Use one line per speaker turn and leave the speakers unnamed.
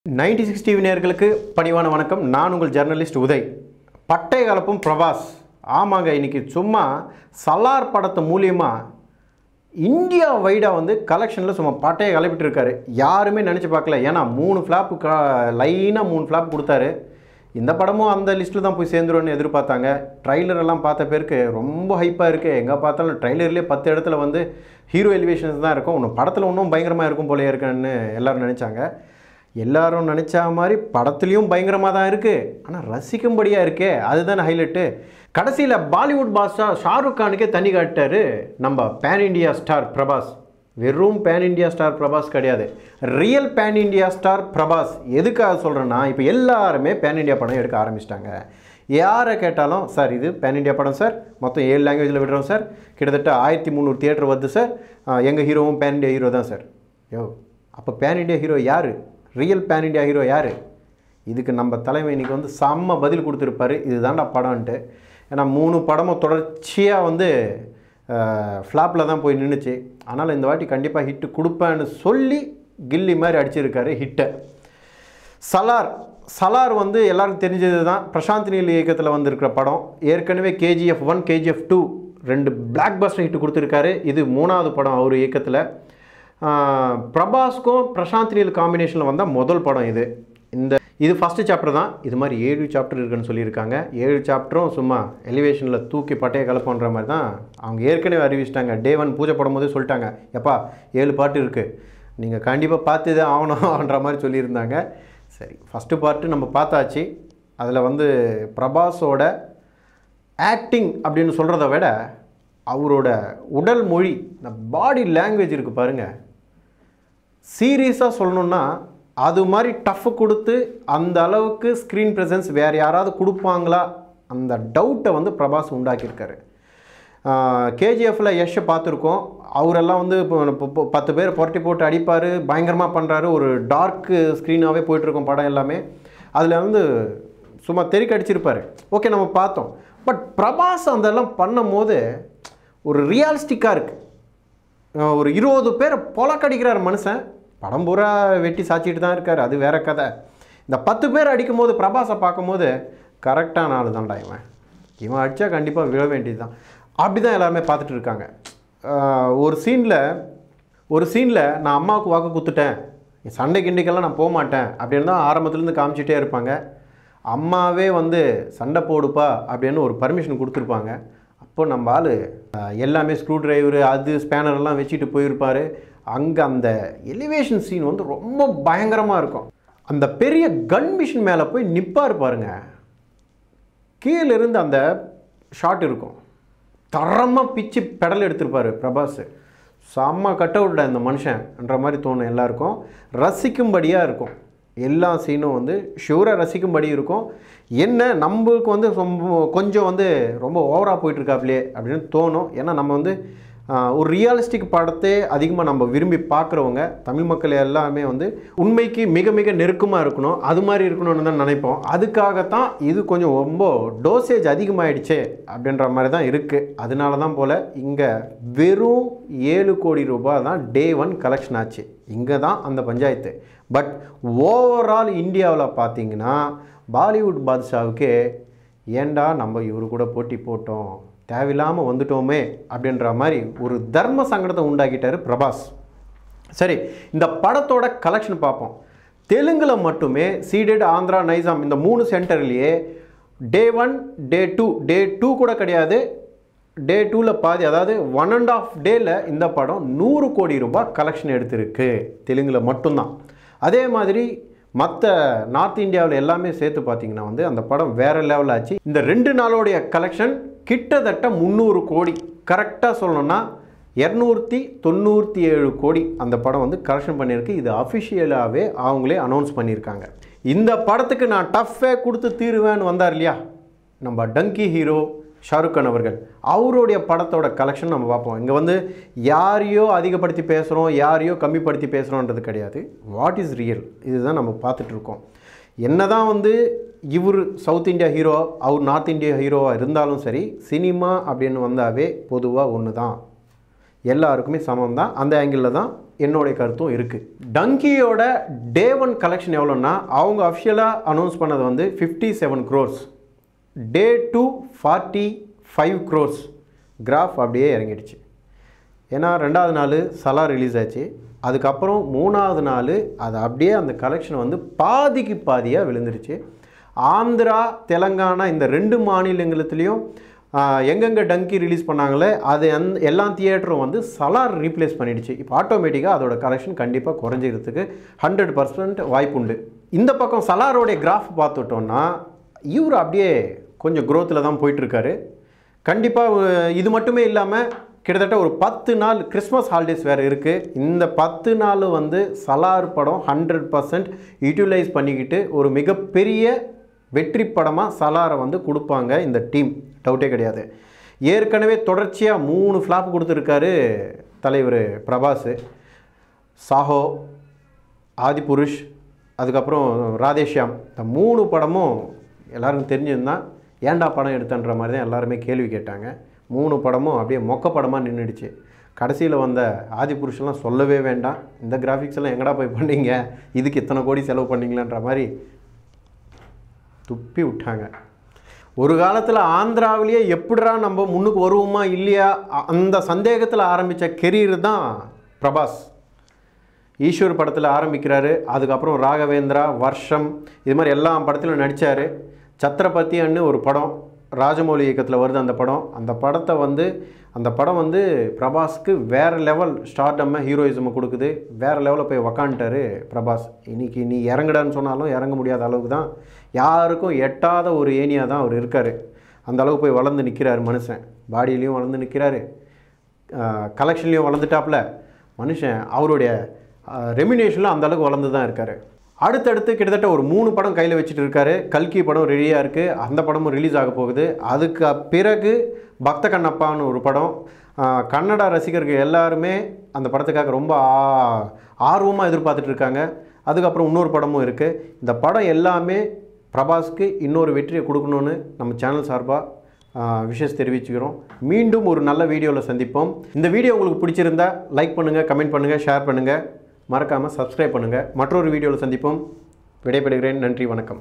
96 TV நேயர்களுக்கு பணிவான வணக்கம். நான் உங்கள் ஜர்னலிஸ்ட் உதய். பட்டை கலப்பும் பிரபாஸ். ஆமாங்க, இன்றைக்கி சும்மா சலார் படத்து மூலியமாக இந்தியா வைடாக வந்து கலெக்ஷனில் சும்மா பட்டையை கலப்பிட்டு இருக்காரு. யாருமே நினச்சி பார்க்கல. ஏன்னா 3 ஃப்ளாப்பு லைனாக 3 ஃப்ளாப் கொடுத்தாரு. இந்த படமும் அந்த லிஸ்ட்டில் தான் போய் சேர்ந்துருன்னு எதிர்பார்த்தாங்க. ட்ரைலரெல்லாம் பார்த்த பேருக்கு ரொம்ப ஹைப்பாக இருக்குது. எங்கே பார்த்தாலும் ட்ரைலர்லேயே 10 இடத்துல வந்து ஹீரோ எலிவேஷன்ஸ் தான் இருக்கும். இன்னும் படத்தில் இன்னும் பயங்கரமாக இருக்கும் போலே இருக்குன்னு எல்லோரும் நினச்சாங்க. எல்லாரும் நினச்சா மாதிரி படத்துலேயும் பயங்கரமாக தான் இருக்குது. ஆனால் ரசிக்கும்படியாக இருக்கே, அதுதானே ஹைலைட்டு. கடைசியில் பாலிவுட் பாஷா ஷாருக் கானுக்கே தண்ணி காட்டார் நம்ம பேன் இண்டியா ஸ்டார் பிரபாஸ். வெறும் பேன் இண்டியா ஸ்டார் பிரபாஸ் கிடையாது, real pan India star Prabhas. எதுக்காக சொல்கிறேன்னா, இப்போ எல்லாருமே பேன் இண்டியா படம் எடுக்க ஆரம்பிச்சிட்டாங்க. யாரை கேட்டாலும் சார் இது பேன் இண்டியா படம் சார், மொத்தம் 7 லாங்குவேஜில் விடுறோம் சார், கிட்டத்தட்ட 1300 தியேட்டர் வருது சார், எங்கள் ஹீரோவும் பேன் இண்டியா ஹீரோ தான் சார். யோ, அப்போ பேன் இண்டியா ஹீரோ யார்? ரியல் பேன் இண்டியா ஹீரோ யார்? இதுக்கு நம்ம தலைமை இன்றைக்கி வந்து செம்ம பதில் கொடுத்துருப்பாரு. இதுதான்டா படம்ன்ட்டு. ஏன்னா 3 படமும் தொடர்ச்சியாக வந்து ஃப்ளாப்பில் தான் போய் நின்றுச்சு. ஆனால் இந்த வாட்டி கண்டிப்பாக ஹிட்டு கொடுப்பேன்னு சொல்லி கில்லி மாதிரி அடிச்சிருக்காரு ஹிட்டை. சலார் வந்து எல்லாருக்கும் தெரிஞ்சது தான். பிரசாந்த் நீல் இயக்கத்தில் வந்திருக்கிற படம். ஏற்கனவே KGF 1 KGF 2 2 blockbuster hit கொடுத்துருக்காரு. இது 3வது படம் அவர் இயக்கத்தில். பிரபாஸ்க்கும் பிரசாந்த் நீல் காம்பினேஷனில் வந்தால் முதல் படம் இது. இது ஃபஸ்ட்டு சாப்டர் தான். இது மாதிரி 7 சாப்டர் இருக்குன்னு சொல்லியிருக்காங்க. 7 சாப்டரும் சும்மா எலிவேஷனில் தூக்கி பட்டையை கலப்புன்ற மாதிரி தான் அவங்க ஏற்கனவே அறிவிச்சிட்டாங்க. Day 1 பூஜை போடும்போதே சொல்லிட்டாங்க, எப்பா 7 பாட்டு இருக்குது, நீங்கள் கண்டிப்பாக பார்த்து தான் ஆகணும்ன்ற மாதிரி சொல்லியிருந்தாங்க. சரி, ஃபஸ்ட்டு பார்ட்டு நம்ம பார்த்தாச்சு. அதில் வந்து பிரபாஸோட ஆக்டிங் அப்படின்னு சொல்கிறத விட அவரோட உடல் மொழி, இந்த பாடி லாங்குவேஜ் இருக்குது பாருங்கள். சீரியஸாக சொல்லணுன்னா அது மாதிரி டஃப் கொடுத்து அந்த அளவுக்கு ஸ்க்ரீன் ப்ரெசன்ஸ் வேறு யாராவது கொடுப்பாங்களா அந்த டவுட்டை வந்து பிரபாஸ் உண்டாக்கியிருக்காரு. KGFல யஷை பார்த்துருக்கோம். அவரெல்லாம் வந்து இப்போ 10 பேர் புரட்டி போட்டு அடிப்பார், பயங்கரமாக பண்ணுறாரு. ஒரு டார்க்கு ஸ்க்ரீனாகவே போயிட்டுருக்கோம் படம் எல்லாமே. அதில் வந்து சும்மா தெறிக்க அடிச்சிருப்பார். ஓகே, நம்ம பார்த்தோம். பட் பிரபாஸ் அதெல்லாம் பண்ணும் போது ஒரு ரியலிஸ்டிக்காக இருக்குது. ஒரு 20 பேரை பொலக்கடிக்கிறார் மனுஷன். படம் பூரா வெட்டி சாச்சிட்டு தான் இருக்கார், அது வேற கதை. இந்த 10 பேர் அடிக்கும் போது பிரபாஸை பார்க்கும்போது கரெக்டான ஆள் தான்டா இவன் அடித்தா கண்டிப்பாக விழ வேண்டியது தான். அப்படி தான் எல்லாருமே பார்த்துட்டு இருக்காங்க. ஒரு சீனில் நான் அம்மாவுக்கு வாக்கு கொடுத்துட்டேன், சண்டை கிண்டிக்கெல்லாம் நான் போக மாட்டேன் அப்படின்னு தான் ஆரம்பத்துலேருந்து காமிச்சிட்டே இருப்பாங்க. அம்மாவே வந்து சண்டை போடுப்பா அப்படின்னு ஒரு பர்மிஷன் கொடுத்துருப்பாங்க. அப்போ நம்ம ஆள் எல்லாமே ஸ்க்ரூ டிரைவரு அது ஸ்பேனரெல்லாம் வச்சுட்டு போயிருப்பார். அங்கே அந்த எலிவேஷன் சீன் வந்து ரொம்ப பயங்கரமாக இருக்கும். அந்த பெரிய கன் மிஷின் மேலே போய் நிற்பார் பாருங்க. கீழேருந்து அந்த ஷாட் இருக்கும். தரமாக பிச்சு பெடல் எடுத்திருப்பார் பிரபாஸ். செம்ம கட் அவுட் இந்த மனுஷன்ன்ற மாதிரி தோணும். எல்லாருக்கும் ரசிக்கும்படியாக இருக்கும். எல்லா சீனும் வந்து ஷூராக ரசிக்கும்படி இருக்கும். என்ன நம்மளுக்கு வந்து கொஞ்சம் வந்து ரொம்ப ஓவராக போயிட்டுருக்காப்லையே அப்படின்னு தோணும். ஏன்னா நம்ம வந்து ஒரு ரியலிஸ்டிக் படத்தை அதிகமாக நம்ம விரும்பி பார்க்குறவங்க தமிழ் மக்கள் எல்லாமே வந்து உண்மைக்கு மிக மிக நெருக்கமாக இருக்கணும், அது மாதிரி இருக்கணும்னு தான் நினைப்போம். அதுக்காகத்தான் இது கொஞ்சம் ரொம்ப டோசேஜ் அதிகமாகிடுச்சே அப்படின்ற மாதிரி தான் இருக்குது. அதனால தான் போல் இங்கே வெறும் 7 கோடி ரூபாய் தான் Day 1 கலெக்ஷன் ஆச்சு. இங்கே தான் அந்த பஞ்சாயத்து. பட் ஓவரால் இந்தியாவில் பார்த்தீங்கன்னா பாலிவுட் பாத்ஷாவுக்கு ஏண்டா நம்ம இவரு கூட போட்டி போட்டோம், தேவையில்லாமல் வந்துட்டோமே அப்படின்ற மாதிரி ஒரு தர்ம சங்கடத்தை உண்டாக்கிட்டார் பிரபாஸ். சரி, இந்த படத்தோட கலெக்ஷன் பார்ப்போம். தெலுங்கில் மட்டுமே சீடட், ஆந்திரா, நைசாம் இந்த 3 சென்டர்லேயே Day 1 Day 2 Day 2 கூட கிடையாது, Day 2ல் பாதி, அதாவது 1.5 டேயில் இந்த படம் 100 கோடி ரூபாய் கலெக்ஷன் எடுத்திருக்கு தெலுங்கில் மட்டும்தான். அதே மாதிரி மற்ற நார்த் இந்தியாவில் எல்லாமே சேர்த்து பார்த்திங்கன்னா வந்து அந்த படம் வேறு லெவலில் ஆச்சு. இந்த 2 நாளோடைய கலெக்ஷன் கிட்டத்தட்ட 300 கோடி. கரெக்டாக சொல்லணும்னா 297 கோடி அந்த படம் வந்து கலெக்ஷன் பண்ணியிருக்கு. இது அஃபிஷியலாகவே அவங்களே அனௌன்ஸ் பண்ணியிருக்காங்க. இந்த படத்துக்கு நான் டஃப்பே கொடுத்து தீருவேன்னு வந்தார் இல்லையா நம்ம டங்கி ஹீரோ ஷாருக் கான் அவர்கள், அவருடைய படத்தோட கலெக்ஷன் நம்ம பார்ப்போம். இங்கே வந்து யாரையோ அதிகப்படுத்தி பேசுகிறோம், யாரையோ கம்மிப்படுத்தி பேசுகிறோன்றது கிடையாது. வாட் இஸ் ரியல், இதுதான் நம்ம பார்த்துட்ருக்கோம். என்ன தான் வந்து இவர் சவுத் இந்தியா ஹீரோ, அவர் நார்த் இந்தியா ஹீரோவாக இருந்தாலும் சரி, சினிமா அப்படின்னு வந்தாவே பொதுவாக ஒன்று தான், எல்லாருக்குமே சமம் தான். அந்த ஆங்கிளில் தான் என்னுடைய கருத்தும் இருக்குது. டங்கியோட டே 1 கலெக்ஷன் எவ்வளோன்னா அவங்க அஃபிஷியலாக அனௌன்ஸ் பண்ணது வந்து 57 crores, டே 2 45 crores. கிராஃப் அப்படியே இறங்கிடுச்சு. ஏன்னா 2வது நாள் சலார் ரிலீஸ் ஆச்சு. அதுக்கப்புறம் 3வது நாள் அது அப்படியே அந்த கலெக்ஷன் வந்து பாதிக்கு பாதியாக விழுந்துருச்சு. ஆந்திரா தெலங்கானா இந்த 2 மாநிலங்களுத்துலேயும் எங்கெங்கே டங்கி ரிலீஸ் பண்ணாங்களே அது எல்லா தியேட்டரும் வந்து சலார் ரீப்ளேஸ் பண்ணிடுச்சு. இப்போ ஆட்டோமேட்டிக்காக அதோட கலெக்ஷன் கண்டிப்பாக குறைஞ்சிக்கிறதுக்கு 100% வாய்ப்பு உண்டு. இந்த பக்கம் சலாரோடைய கிராஃப் பார்த்துட்டோன்னா இவர் அப்படியே கொஞ்சம் க்ரோத்தில் தான் போயிட்டுருக்காரு. கண்டிப்பாக இது மட்டுமே இல்லாமல் கிட்டத்தட்ட ஒரு 10 நாள் கிறிஸ்மஸ் ஹாலிடேஸ் வேறு இருக்குது. இந்த 10 நாள் வந்து சலார் படம் 100% யூட்டிலைஸ் பண்ணிக்கிட்டு ஒரு மிகப்பெரிய வெற்றி படமாக சலாரை வந்து கொடுப்பாங்க இந்த டீம், டவுட்டே கிடையாது. ஏற்கனவே தொடர்ச்சியாக 3 ஃப்ளாப் கொடுத்துருக்காரு தலைவர் பிரபாஸ். சாஹோ, ஆதிபுருஷ், அதுக்கப்புறம் ராதேஷ்யாம், இந்த 3 படமும் எல்லாருக்கும் தெரிஞ்சிருந்தால் ஏண்டா படம் எடுத்தன்ற மாதிரி தான் எல்லாருமே கேள்வி கேட்டாங்க. 3 படமும் அப்படியே மொக்க படமாக நின்றுடுச்சு. கடைசியில் வந்த ஆதிபுருஷெல்லாம் சொல்லவே வேண்டாம். இந்த கிராஃபிக்ஸ் எல்லாம் எங்கடா போய் பண்ணீங்க, இதுக்கு இத்தனை கோடி செலவு பண்ணிங்களான்ற மாதிரி துப்பி விட்டாங்க. ஒரு காலத்தில் ஆந்திராவிலேயே எப்படிரா நம்ம முன்னுக்கு வருவோமா இல்லையா அந்த சந்தேகத்தில் ஆரம்பித்த கெரியர் தான் பிரபாஸ். ஈஸ்வர் படத்தில் ஆரம்பிக்கிறாரு. அதுக்கப்புறம் ராகவேந்திரா, வர்ஷம், இது மாதிரி எல்லா படத்திலும் நடித்தார். சத்ரபதின்னு ஒரு படம் ராஜமௌலி இயக்கத்தில் வருது அந்த படம் வந்து பிரபாஸ்க்கு வேறு லெவல் ஸ்டார்டம்மை ஹீரோயிசமை கொடுக்குது. வேறு லெவலில் போய் உக்காந்துட்டார் பிரபாஸ். இன்றைக்கி நீ இறங்குடான்னு சொன்னாலும் இறங்க முடியாத அளவுக்கு தான், யாருக்கும் எட்டாத ஒரு ஏனியாக தான் அவர் இருக்கார். அந்த அளவுக்கு போய் வளர்ந்து நிற்கிறார் மனுஷன். பாடியிலையும் வளர்ந்து நிற்கிறாரு, கலெக்ஷன்லேயும் வளர்ந்துட்டாப்புல மனுஷன். அவருடைய ரெமினேஷனில் அந்த அளவுக்கு வளர்ந்து தான் இருக்கார். அடுத்தடுத்து கிட்டத்தட்ட ஒரு 3 படம் கையில் வச்சுட்டு இருக்காரு. கல்கி படம் ரெடியாக இருக்குது, அந்த படமும் ரிலீஸ் ஆக போகுது. அதுக்கு பிறகு பக்த கண்ணப்பான்னு ஒரு படம். கன்னடா ரசிகர்கள் எல்லாருமே அந்த படத்துக்காக ரொம்ப ஆர்வமாக எதிர்பார்த்துட்டு இருக்காங்க. அதுக்கப்புறம் இன்னொரு படமும் இருக்குது. இந்த படம் எல்லாமே பிரபாஸ்க்கு இன்னொரு வெற்றியை கொடுக்கணுன்னு நம்ம சேனல் சார்பாக விஷஸ் தெரிவிச்சுக்கிறோம். மீண்டும் ஒரு நல்ல வீடியோவில் சந்திப்போம். இந்த வீடியோ உங்களுக்கு பிடிச்சிருந்தா லைக் பண்ணுங்கள், கமெண்ட் பண்ணுங்கள், ஷேர் பண்ணுங்கள், மறக்காமல் சப்ஸ்கிரைப் பண்ணுங்கள். மற்றொரு வீடியோவில் சந்திப்போம். விடைபெறுகிறேன். நன்றி, வணக்கம்.